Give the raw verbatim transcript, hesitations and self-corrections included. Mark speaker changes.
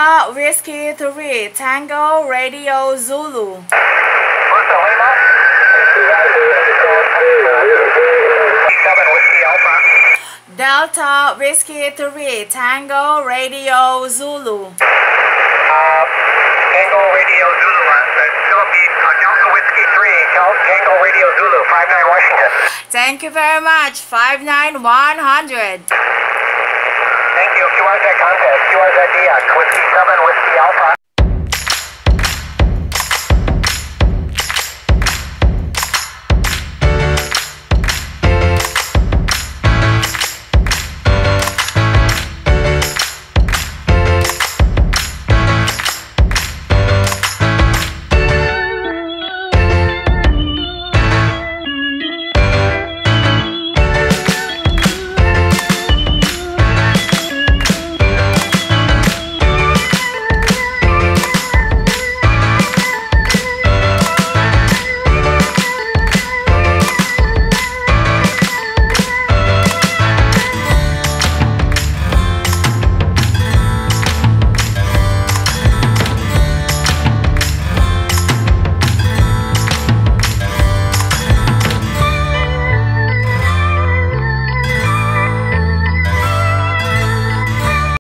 Speaker 1: Delta Whiskey three Tango Radio Zulu.
Speaker 2: Delta Lima. seven Whiskey Alpha.
Speaker 1: Delta Whiskey three Tango Radio Zulu.
Speaker 2: Uh, Tango Radio Zulu. Uh, Philippine, uh, Delta Whiskey three, Tango Radio Zulu, five nine Washington.
Speaker 1: Thank you very much. five nine one hundred.
Speaker 2: Thank you. Q R Z contact. Q R Z D X. Whiskey seven Whiskey Alpha.